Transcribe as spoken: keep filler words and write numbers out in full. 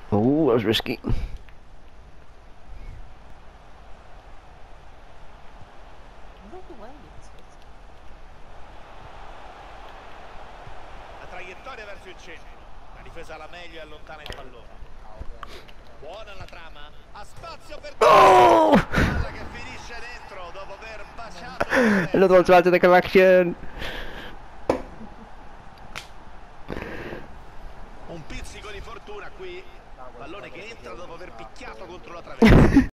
Oh, that was risky. La traiettoria verso il centro. La difesa alla meglio e allontana il pallone. Buona la trama. Ha spazio per Oh! palla che finisce dentro dopo aver baciato. Another one to add to the collection. Un pizzico di fortuna qui. Pallone che entra dopo aver picchiato contro la traversa.